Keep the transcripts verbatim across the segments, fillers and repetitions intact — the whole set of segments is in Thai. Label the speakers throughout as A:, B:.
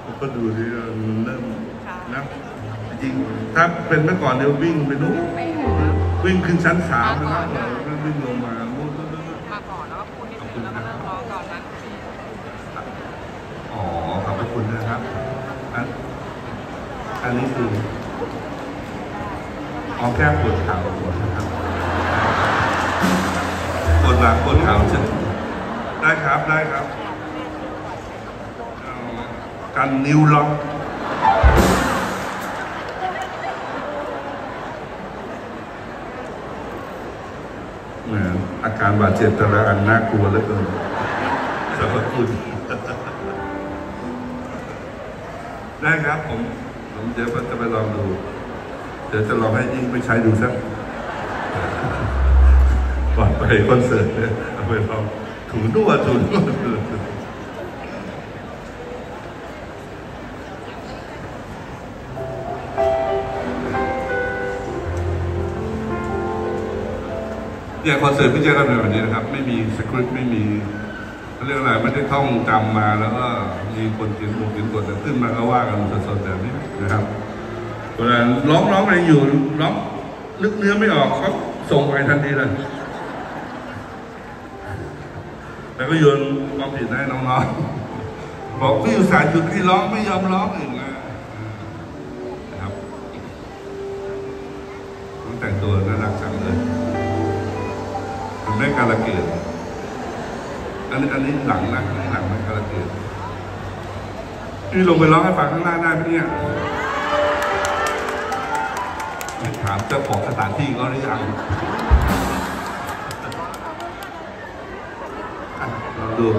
A: ก็ดูที่มันเริ่มนะจริงถ้าเป็นเมื่อก่อนเนี่ยวิ่งไปนู้นวิ่งขึ้นชั้นสามนะครับวิ่งลงมา
B: มาก่อนแล้วก็พูดนิดนึงแล้วก็เริ่มร้องตอนนั้น
A: อ๋อขอบพระคุณนะครับอันอันนี้คือเอาแก้ปวดเข่าปวดนะครับปวดหลังปวดเข่าใช่ได้ครับได้ครับกันนิ้วล็อกเหมือนอาการบาดเจ็บแต่ละอันน่ากลัวเหลือเกินขอบคุณได้ครับผมผมเดี๋ยวจะไปลองดูเดี๋ยวจะลองให้ยิ่งไปใช้ดูสักก่อนไปคอนเสิร์ตเอาไปลองถูนวดถูนวดเนี่ยคอนเสิร์ตพี่เจ้ากันแบบนี้นะครับไม่มีสคริปต์ไม่มีเรื่องอะไรไม่ได้ท่องจำมาแล้วก็มีคนเขียนบทเขียนบทขึ้นมาก็ว่ากันสดๆแบบนี้นะครับเวลาร้องร้องอะไรอยู่ร้องลึกเนื้อไม่ออกเขาส่งไปทันทีเลยแล้วก็โยนความผิดให้น้องๆบอกพี่อุตส่าห์หยุดที่ร้องไม่ยอมร้องอีกนะครับต้องแต่งตัวน่ารักจังเลยเป็นแม่กาลเกตอันนี้อันนี้หลังนะหลังแม่กาลเกตพี่ลงไปร้องให้ฟังข้างหน้าได้ไหมเนี่ยถามเจ้าของสถานที่ก็หรือยังลองดู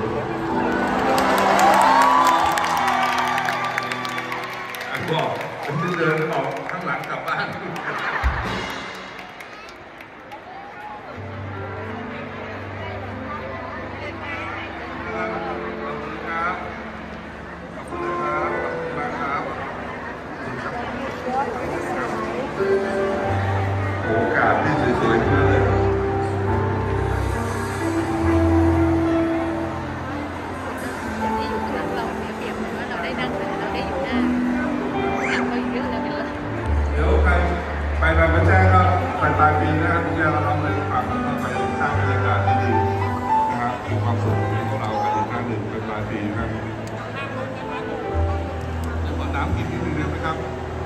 A: อันบอกผมจะเดินออกข้างหลังกลับบ้านโอกาสที่สวยๆเลยเดี๋ยวใครไปบางกระแจก็ปลายปลายปีนะครับที่เราทำเลยฝั่งแล้วก็ไปสร้างบรรยากาศที่ดีนะครับมีความสุขของเรากันอีกครั้งหนึ่งเป็นปลายปีครับจะขอน้ำกินนิดนึงได้ไหมครับ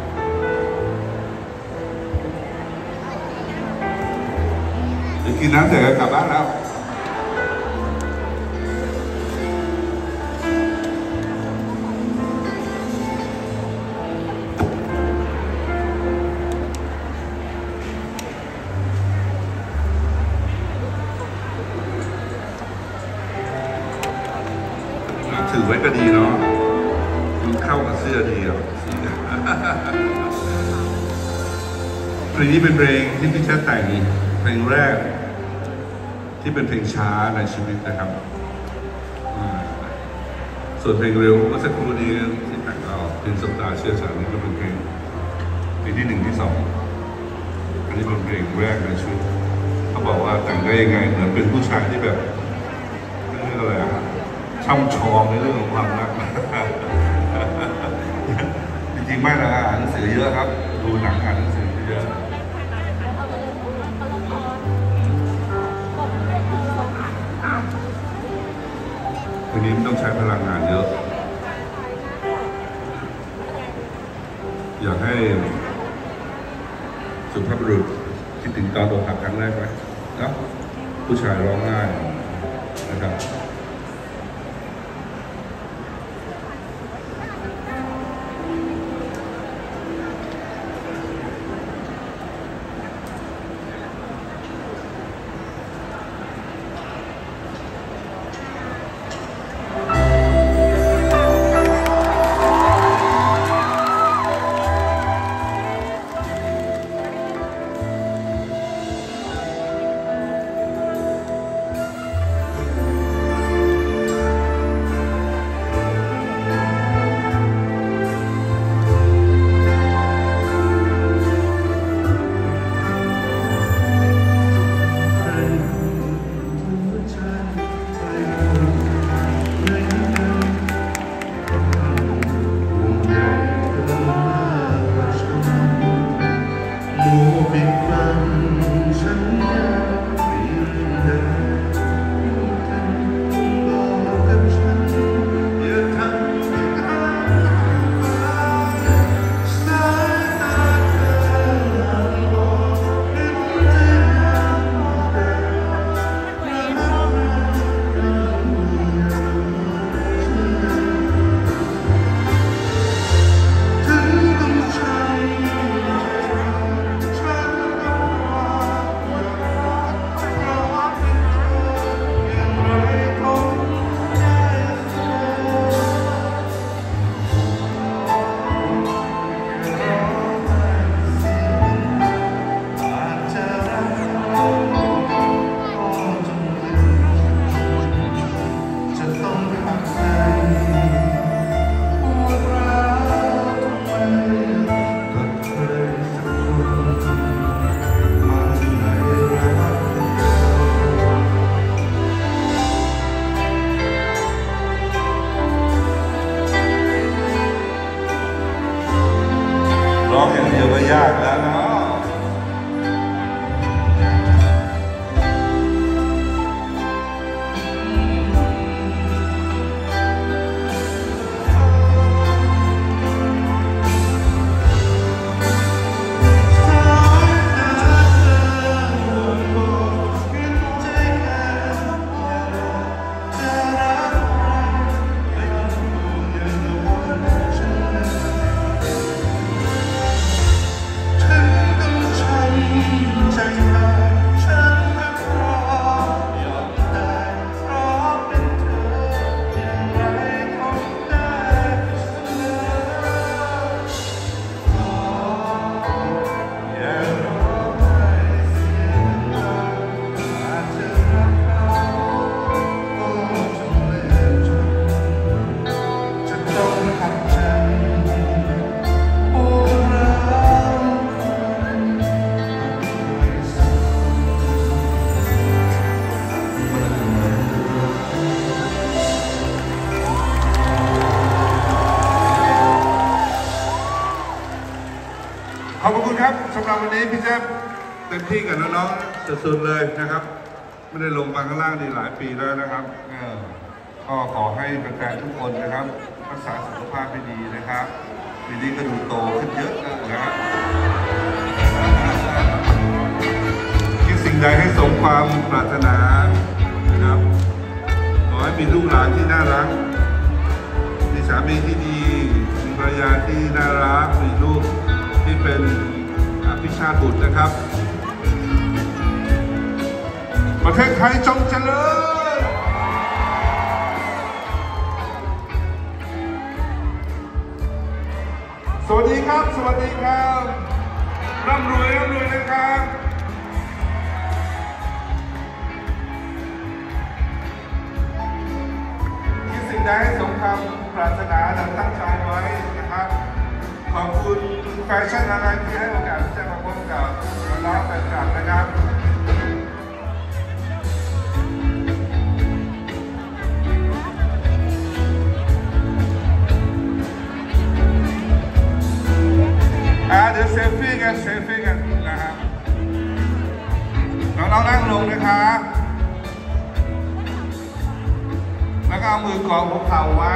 A: เดี๋ยวกินน้ำเสร็จก็กลับบ้านแล้วถือไว้ก็ดีเนาะมันเข้ากับเสื้อดีอ่ะเพลงนี้เป็นเพลงที่พี่แชทแต่งเพลงแรกที่เป็นเพลงช้าในชีวิตนะครับส่วนเพลงเร็วเมื่อสักครู่นี้ที่แต่งเอาเพลงสบตาเชื่อฉันนี่ก็เป็นเพลงเพลงที่หนึ่งที่สองอันนี้เป็นเพลงแรกในชีวิตเขาบอกว่าแต่งได้ยังไงเหมือนเป็นผู้ชายที่แบบเรื่องอะไรอะช่ำชองในเรื่องของความรักจริงๆไม่นะอ่านหนังสือเยอะครับดูหนังอ่านหนังสือเยอะวันนี้ต้องใช้พลังงานเยอะอยากให้สุภาพบุรุษคิดถึงตอนอกหักครั้งแรกไหมนะผู้ชายร้องไห้นะครับรับวันนี้พี่เจฟเต็มที่กับน้องๆสุดๆเลยนะครับไม่ได้ลงมาข้างล่างนี่หลายปีแล้วนะครับก็ขอให้แฟนๆทุกคนนะครับรักษาสุขภาพให้ดีนะครับปีนี้ก็ดูโตขึ้นเยอะนะครับคิดสิ่งใดให้สมความปรารถนานะครับขอให้มีลูกหลานที่น่ารักมีสามีที่ดีมีภรรยาที่น่ารักมีลูกที่เป็นพิชาติบุตรนะครับประเทศไทยจงเจริญสวัสดีครับสวัสดีครับร่ำรวยร่ำรวยนะครับคิดสิ่งใดให้สมความปรารถนาดังตั้งใจไว้นะครับขอบคุณแฟชั่นอะไรที่ให้โอกาสที่จะมาพบกับน้องๆแฟนคลับนะครับอ่าเดี๋ยวเซลฟี่กันเซลฟี่กันนะครับน้องๆนั่งลงนะครับแล้วก็เอามือกอดหัวเข่าไว้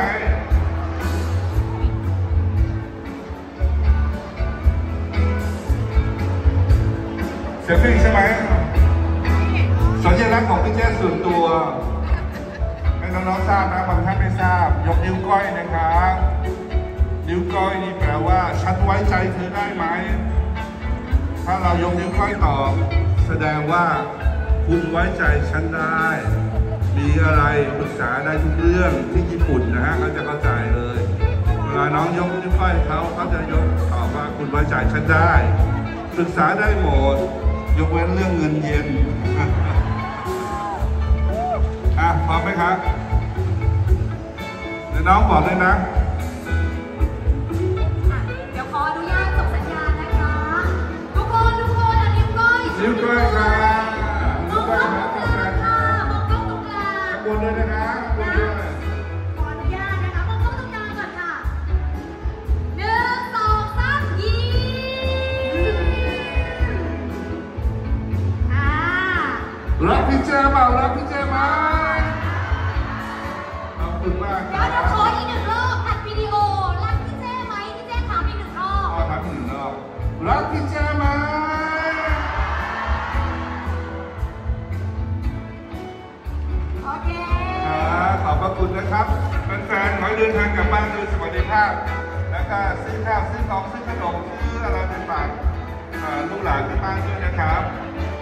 A: เซลฟี่ใช่ไหมสัญลักษณ์ของพี่เจ้ส่วนตัวให้น้องๆทราบนะบางท่านไม่ทราบยกนิ้วก้อยนะครับนิ้วก้อยนี่แปลว่าฉันไว้ใจเธอได้ไหมถ้าเรายกนิ้วก้อยตอบแสดงว่าคุณไว้ใจฉันได้มีอะไรปรึกษาได้ทุกเรื่องที่ญี่ปุ่นนะฮะเขาจะเข้าใจเลยเวลาน้องยกนิ้วก้อยเขาเขาจะยกตอบว่าคุณไว้ใจฉันได้ปรึกษาได้หมดยกเว้นเรื่องเงินเย็นอ่ะพร้อมไหมครับเดี๋ยวน้องบอกเลยนะ
C: เดี๋ยวขออนุญาตส่งสัญญาณนะคะทุกคนทุกคนอันนิ้วก้อย
A: นิ้วก้อยค่ะ
C: มองกล้องตรงกลางค่ะมองกล้องตรงกลาง
A: ขอบคุณด้วยนะคะขอบคุณด้วย
C: ขออนุญาตนะคะมองกล้องตรงกลางก่อนค่ะหนึ่งสองสามยิ้มอ่า
A: รักพี่เจมารักพี่เจมาขอบคุณมาก
C: เดี๋ยวเราขออีกหนึ่งรอบอัดวิดีโอรักพี่เจไหมพี่เจถามอีกหนึ่งรอบ
A: ขอถามอีกหนึ่งรอบรักพี่เจไหม
C: โอเค
A: ขอบพระคุณนะครับแฟนๆขอเดินทางกลับบ้านโดยสวัสดิภาพแล้วก็ซื้อข้าวซื้อของซื้อขนมซื้ออะไรเป็นฝากลูกหลานที่บ้านด้วยนะครับ